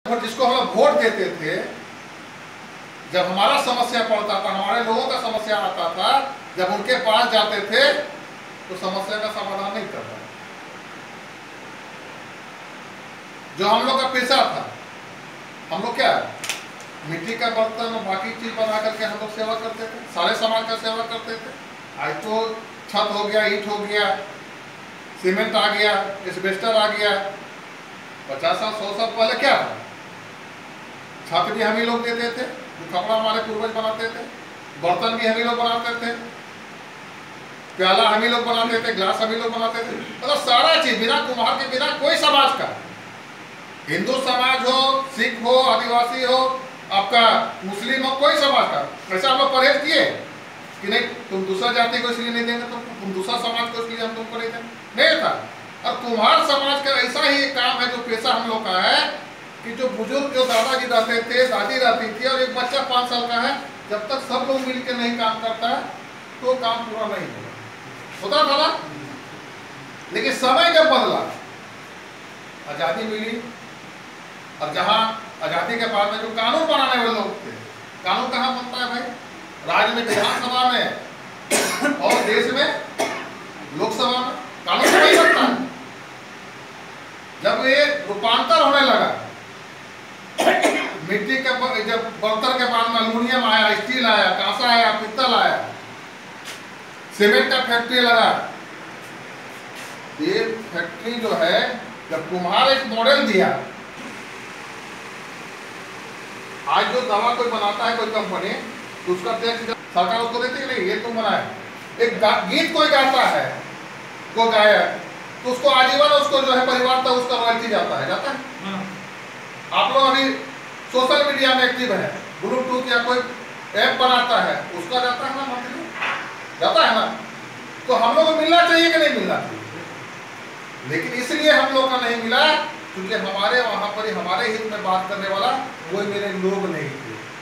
जिसको हम लोग वोट देते थे, जब हमारा समस्या पड़ता था, हमारे लोगों का समस्या आता था, जब उनके पास जाते थे तो समस्या का समाधान नहीं कर रहा। जो हम लोग का पेशा था, हम लोग क्या मिट्टी का बर्तन और बाकी चीज बना करके हम लोग सेवा करते थे, सारे समाज का सेवा करते थे। आज तो छत हो गया, ईंट हो गया, सीमेंट आ गया, एस्बेस्टर आ गया। 50 साल 100 साल पहले क्या था? छत भी हम ही लोग देते थे, कपड़ा हमारे पूर्वज बनाते थे, बर्तन भी हम ही लोग बनाते थे, प्याला हम ही लोग बनाते थे, ग्लास हम ही लोग बनाते थे। मतलब सारा चीज बिना कुम्हार के बिना कोई समाज का, हिंदू समाज हो, सिख हो, आदिवासी हो, आपका मुस्लिम हो, कोई समाज का। वैसे आप लोग परहेज किए कि नहीं, तुम दूसरा जाति को इसलिए नहीं देंगे, तुम दूसरा समाज को इसलिए हम तुमको नहीं देंगे, नहीं था। और कुम्हार समाज का ऐसा ही एक काम है, जो पेशा हम लोग का है कि जो बुजुर्ग, जो दादाजी रहते थे, दादी रहती थी, और एक बच्चा 5 साल का है, जब तक सब लोग मिलकर नहीं काम करता है तो काम पूरा नहीं होता था ना। लेकिन समय जब बदला, आजादी मिली, और जहां आजादी के बाद में जो कानून बनाने वाले लोग थे, कानून कहाँ बनता है भाई? राज्य में, विधानसभा में, और देश में लोकसभा में कानून नहीं बनता है। जब ये रूपांतर होने लगा, मिट्टी के जब बर्तन के बाद में एल्युमिनियम आया, स्टील आया, कांसा आया, पित्तल आया, सीमेंट का फैक्ट्री लगा, ये फैक्ट्री जो है, जब कुम्हार एक मॉडल दिया, आज जो दवा कोई बनाता है कोई कंपनी, तो उसका टैक्स सरकार उसको देती है, नहीं ये तुम बनाए। एक गीत कोई गाता है, को गाया, तो उसको आजीवन उसको जो है परिवार तक उसका रॉयल्टी जाता है। आप लोग अभी सोशल मीडिया में एक्टिव है, ब्लूटूथ या कोई ऐप बनाता है, उसका जाता है ना, मंथली जाता है ना। तो हम लोग को मिलना चाहिए कि नहीं मिलना चाहिए? लेकिन इसलिए हम लोग का नहीं मिला क्योंकि हमारे वहां पर हमारे हित में बात करने वाला कोई मेरे लोग नहीं थे।